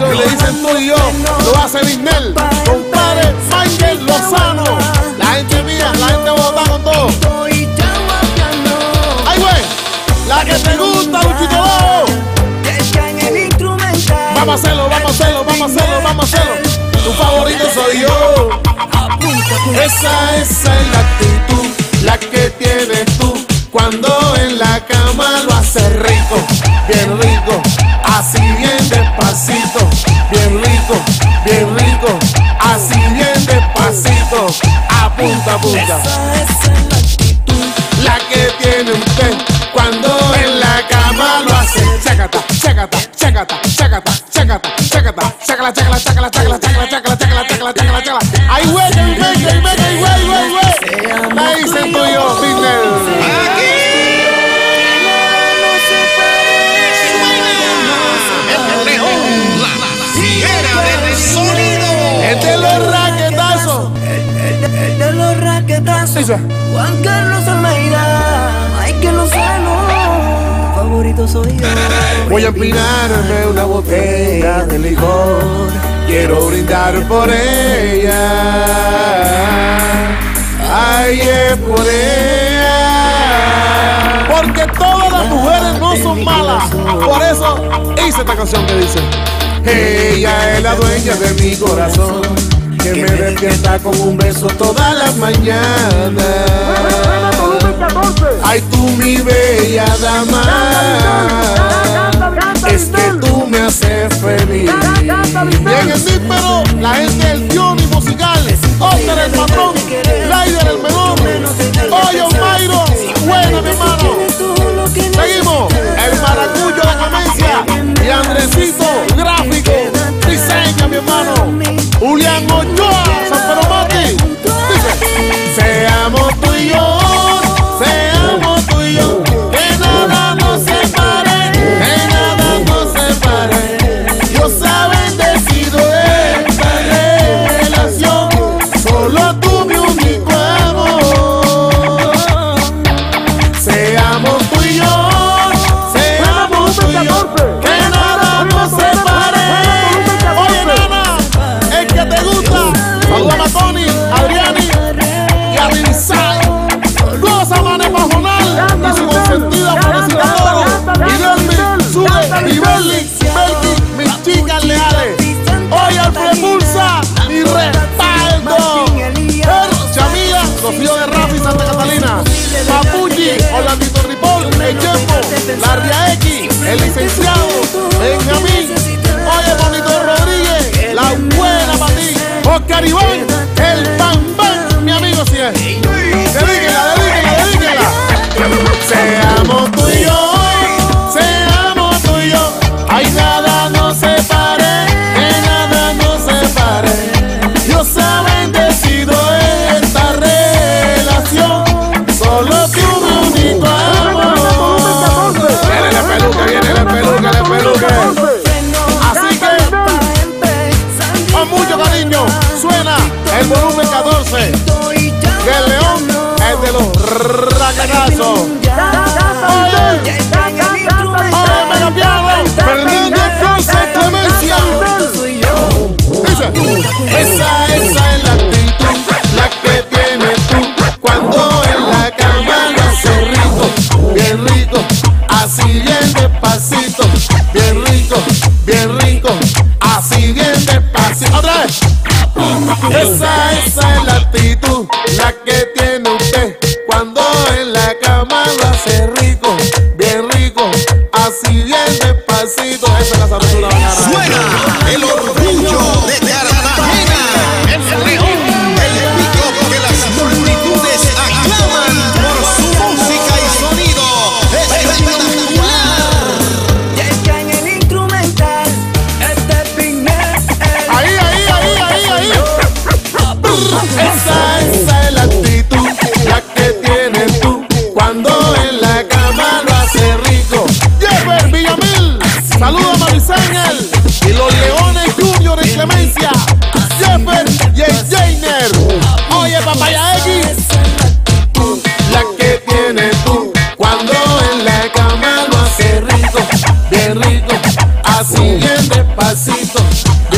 Y le dicen tú y yo, lo hace Bisnel, compadre Michael Lozano. La gente mía, la gente bota con todo. Ay, güey, la que te gusta, Luchito Lobo. Vamos a hacerlo, vamos a hacerlo, vamos a hacerlo, vamos a hacerlo. Tu favorito soy yo. Esa es la actitud, la que tienes tú cuando en la cama lo haces rico, bien rico, así bien despacito, bien rico, así bien despacito, a punta a punta. Esa es la actitud, La que tiene usted cuando en la cama lo hace. Chácata, chácata, chácata, chácata, chácata, chácata, chácala, chácala, chácala, chácala, chácala, chácala, chácala, chácala, chácala. Ay, güey, la dicen tú y yo, Bisnel. Es de los raquetazos. el de los raquetazos. Dice. Juan Carlos Almeida, Michael Lozano, favorito soy yo. Voy a empinarme una botella de licor, quiero brindar por ella. Ay, es por ella. Porque todas las mujeres no son malas. Por eso hice esta canción que dice: ella es la dueña de mi corazón, que me despierta con un beso todas las mañanas. Ay, tú mi bella dama, es que tú me haces feliz. Y en el níspero, la gente del guión y musicales, Oscar el patrón, Raider el menor, Oyo Mayro, buena mi hermano. Seguimos, el maracuyo de Clemencia y Andresito, gráfico, diseña mi hermano, Julián Ochoa, San Pedro Mati. Dice: seamos tú y yo, seamos tú y yo, que nada nos separe, que nada nos separe. Dios ha bendecido esta relación, solo tú mi único amor. Seamos tú y yo, seamos tú y yo, que nada nos separe. Oye, nana, el que te gusta, saluda a Tony, Adriani y a Rizal. Rosa Mane Pajonal y su consentida Florecita Toro. Y Delmi, sube, y Belki, mis chicas leales. Hoy al Prepulsa, mi respaldo. Chamilla, Sofía de Rafi, Santa Catalina. Papuchi, Orlandito Ripoll, el Tiempo, Larria X, el licenciado, Benjamín. Oye, Bonito Rodríguez, la buena para ti. Oscar Iván, el Bam Bam, mi amigo si es. Dedíquela, dedíquela, dedíquela. Seamos tú y yo, seamos tú y yo. Ay, nada nos separe, que nada nos separe. Dios ha bendecido esta relación, solo tú mi único amor. Viene la peluca, viene la peluca, la peluca. Así que, con mucho cariño, suena el volumen 14. Que el león es de los raquetazos. Oye, me cambiaron. Fernández José Clemencia. Dice: esa es la actitud, la que tienes tú cuando en la cama lo hace rico, bien rico, así bien despacito, bien rico, así bien despacito. Otra vez. Esa es la actitud, la que tiene usted cuando en la cama lo hace rico, bien rico, así bien despacito. Esa es la sabrosura. Suena el orgullo de Cartagena, el león, el pico que las multitudes aclaman por su música y sonido espectacular. Llega en el instrumental, este es Bisnel. Ahí. Esa es la actitud, la que tienes tú cuando en la cama lo hace rico. Jeffer Villamil, saluda a Marisángel y los Leones Junior en Clemencia. Jeffer y el Jainer. Oye, Papaya X, la que tienes tú cuando en la cama lo hace rico, bien rico, así bien despacito.